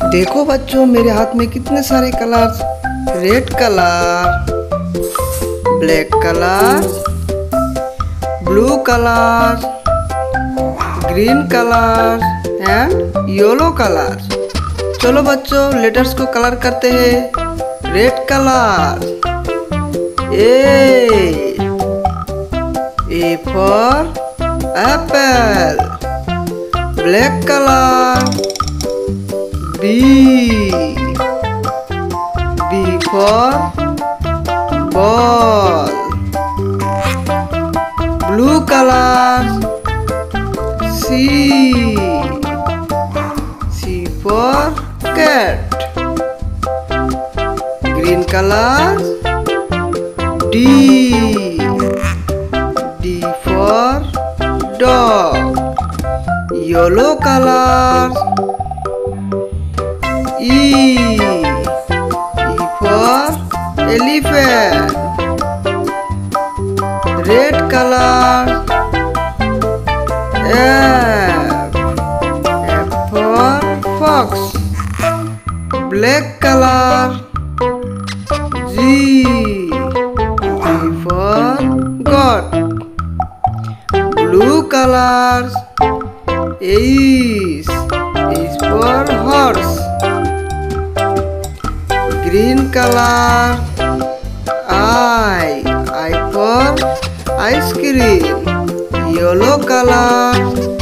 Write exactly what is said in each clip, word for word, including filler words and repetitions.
देखो बच्चों, मेरे हाथ में कितने सारे colours. Red colour, black colour, blue colour, green colour and yellow colour. चलो बच्चों, लेटर्स को कलर करते हैं। Red colour, A A for apple. Black colour, B B for ball. Blue color, C C for cat. Green color, D D for dog. Yellow color, E E for elephant. Red color, F F for fox. Black color, G G for goat. Blue colors, H H for horse. Green color, I I for ice cream. Yellow color,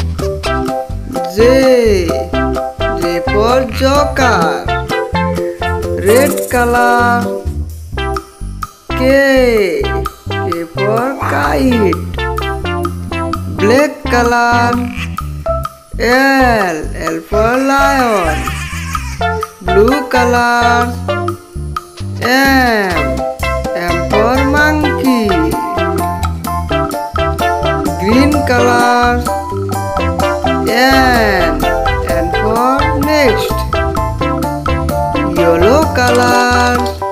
J J for joker. Red color, K K for kite. Black color, L L for lion. Blue color, M M for monkey. Green color, N N for next. Yellow color,